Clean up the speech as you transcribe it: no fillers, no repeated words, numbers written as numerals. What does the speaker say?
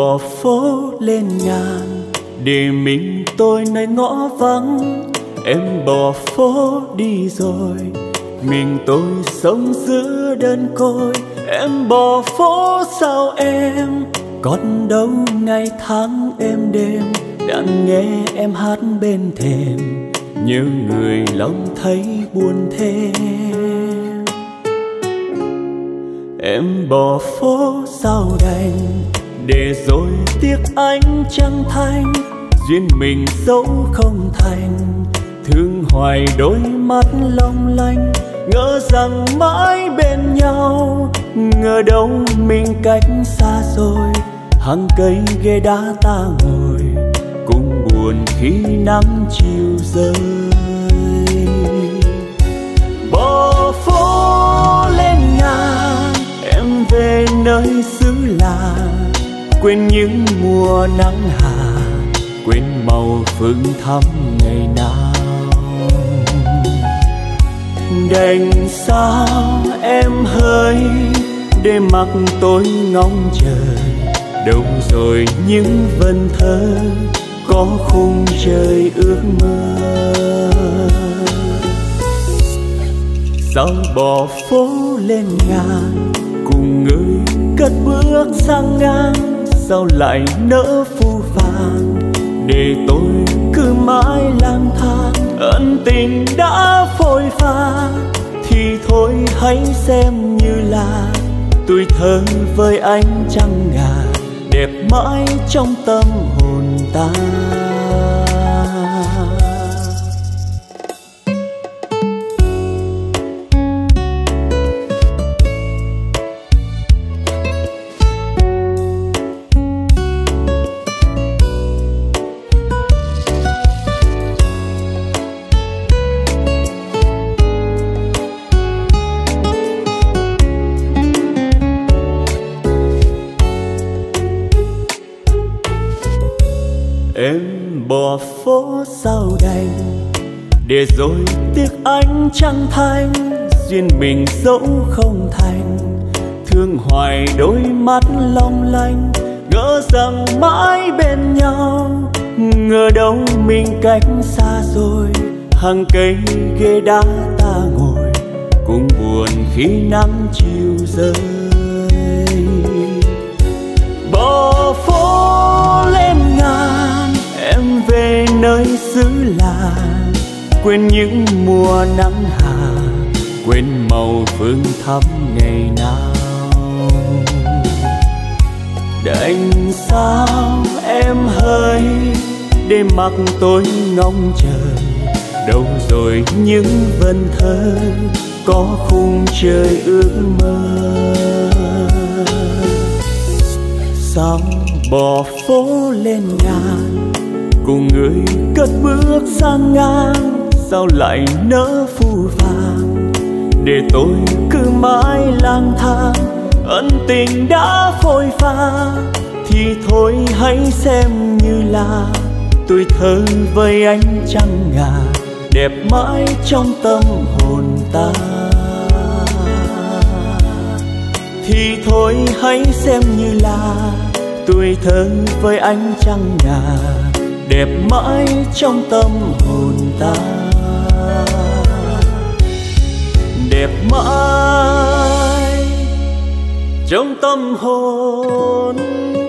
bỏ phố lên ngàn để mình tôi nơi ngõ vắng. Em bỏ phố đi rồi, mình tôi sống giữa đơn côi. Em bỏ phố sao em, còn đâu ngày tháng êm đêm, đang nghe em hát bên thềm, nhớ người lòng thấy buồn thêm. Em bỏ phố sao đành, để rồi tiếc anh chẳng thành, duyên mình dẫu không thành. Thương hoài đôi mắt long lanh, ngỡ rằng mãi bên nhau, ngờ đâu mình cách xa rồi. Hàng cây ghế đá ta ngồi, cùng buồn khi nắng chiều rơi. Bỏ phố lên ngàn, em về nơi xứ làng, quên những mùa nắng hà, quên màu phương thắm ngày nào. Đành sao em hỡi, để mặc tôi ngóng chờ, đâu rồi những vần thơ có khung trời ước mơ. Sao bỏ phố lên ngàn, cùng người cất bước sang ngang, sao lại nỡ phũ phàng, để tôi cứ mãi lang thang. Ân tình đã phôi pha, thì thôi hãy xem như là tuổi thơ với anh trăng ngà, đẹp mãi trong tâm hồn ta. Em bỏ phố sao đành, để rồi tiếc anh chẳng thành, duyên mình dẫu không thành. Thương hoài đôi mắt long lanh, ngỡ rằng mãi bên nhau, ngờ đâu mình cách xa rồi. Hàng cây ghế đá ta ngồi, cùng buồn khi nắng chiều rơi. Bỏ phố lên ngàn, em về nơi xứ làng, quên những mùa nắng hà, quên màu phương thắm ngày nào. Đành sao em hỡi, để mặc tôi ngóng chờ, đâu rồi những vần thơ có khung trời ước mơ. Sao bỏ phố lên ngàn, cùng người cất bước sang ngang, sao lại nỡ phũ phàng, để tôi cứ mãi lang thang. Ân tình đã phôi pha, thì thôi hãy xem như là tuổi thơ với anh trăng ngà, đẹp mãi trong tâm hồn ta. Thì thôi hãy xem như là tuổi thơ với ánh trăng ngà, đẹp mãi trong tâm hồn ta. Đẹp mãi trong tâm hồn